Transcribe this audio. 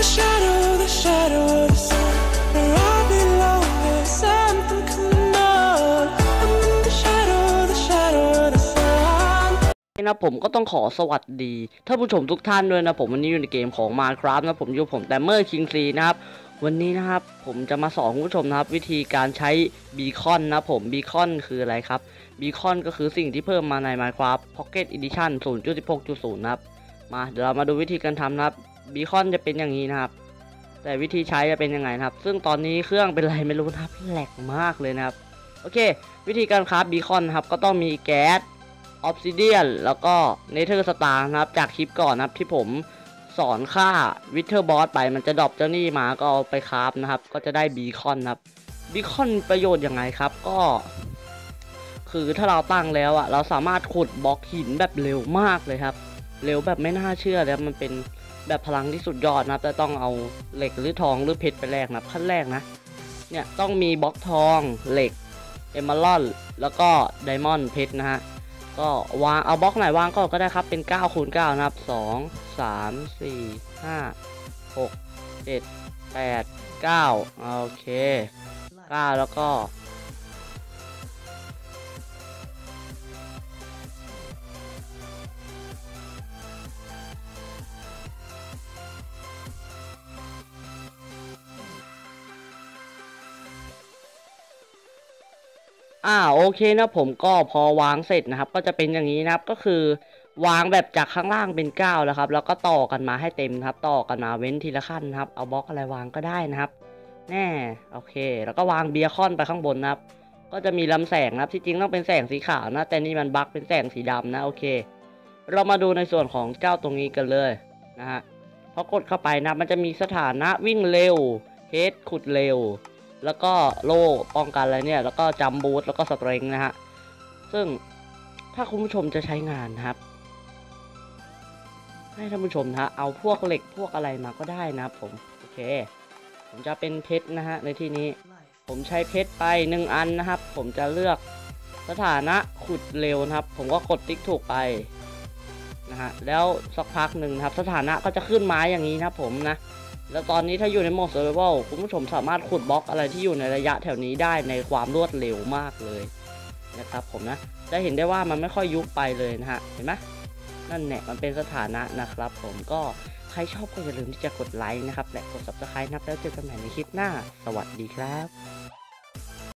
the shadow of the sun, where I belong. There's something coming on. I'm in the shadow of the sun. นะผมก็ต้องขอสวัสดีท่านผู้ชมทุกท่านด้วยนะผมวันนี้อยู่ในเกมของ Minecraft นะผมอยู่ผมแต่เมอร์คิงซีนะครับวันนี้นะครับผมจะมาสอนคุณผู้ชมนะครับวิธีการใช้บีคอนนะผมบีคอนคืออะไรครับบีคอนก็คือสิ่งที่เพิ่มมาใน Minecraft Pocket Edition 0.16.0 นะครับมาเดี๋ยวเรามาดูวิธีการทำนะครับบีคอนจะเป็นอย่างนี้นะครับแต่วิธีใช้จะเป็นยังไงนะครับซึ่งตอนนี้เครื่องเป็นไรไม่รู้นะครับแหลกมากเลยนะครับโอเควิธีการคราฟบีคอนครับก็ต้องมีแก๊สออฟซิเดียนแล้วก็เนเธอร์สตาร์นะครับจากคลิปก่อนนะครับที่ผมสอนค่าวิเทอร์บอสไปมันจะดรอปเจ้านี่มาก็เอาไปคราฟนะครับก็จะได้บีคอนครับบีคอนประโยชน์ยังไงครับก็คือถ้าเราตั้งแล้วอ่ะเราสามารถขุดบล็อกหินแบบเร็วมากเลยครับเร็วแบบไม่น่าเชื่อเลยมันเป็นแบบพลังที่สุดยอดนะครับแต่ต้องเอาเหล็กหรือทองหรือเพชรไปแลกนะขั้นแรกนะเนี่ยต้องมีบล็อกทองเหล็กเอมเมอรัลด์แล้วก็ไดมอนด์เพชรนะฮะก็วางเอาบล็อกไหนวางก็ได้ครับเป็น9 คูณ 9นะครับ2 3 4 5 6 7 8 9โอเค9แล้วก็โอเคนะผมก็พอวางเสร็จนะครับก็จะเป็นอย่างนี้นะครับก็คือวางแบบจากข้างล่างเป็น9แล้วครับแล้วก็ต่อกันมาให้เต็มครับต่อกันมาเว้นทีละขั้นนะครับเอาบล็อกอะไรวางก็ได้นะครับแน่โอเคแล้วก็วางเบียร์คอนไปข้างบนนะครับก็จะมีลำแสงนะครับที่จริงต้องเป็นแสงสีขาวนะแต่นี่มันบั๊กเป็นแสงสีดำนะโอเคเรามาดูในส่วนของเจ้าตรงนี้กันเลยนะฮะพอกดเข้าไปนะมันจะมีสถานะวิ่งเร็วเฮดขุดเร็วแล้วก็โล่ป้องกันอะไรเนี่ยแล้วก็จัมบูทแล้วก็สเตรงนะฮะซึ่งถ้าคุณผู้ชมจะใช้งานนะครับให้ท่านผู้ชมนะฮะเอาพวกเหล็กพวกอะไรมาก็ได้นะครับผมโอเคผมจะเป็นเพชรนะฮะในที่นี้ผมใช้เพชรไป1 อันนะครับผมจะเลือกสถานะขุดเร็วนะครับผมก็กดติ๊กถูกไปนะฮะแล้วสักพักหนึ่งนะครับสถานะก็จะขึ้นไม้อย่างนี้นะครับผมนะแล้วตอนนี้ถ้าอยู่ในโหมด Survival คุณผู้ชมสามารถขุดบล็อกอะไรที่อยู่ในระยะแถวนี้ได้ในความรวดเร็วมากเลยนะครับผมนะจะเห็นได้ว่ามันไม่ค่อยยุบไปเลยนะฮะเห็นไหมนั่นแหละมันเป็นสถานะนะครับผมก็ใครชอบก็อย่าลืมที่จะกดไลค์นะครับและกด Subscribe นะครับแล้วเจอกันใหม่ในคลิปหน้าสวัสดีครับ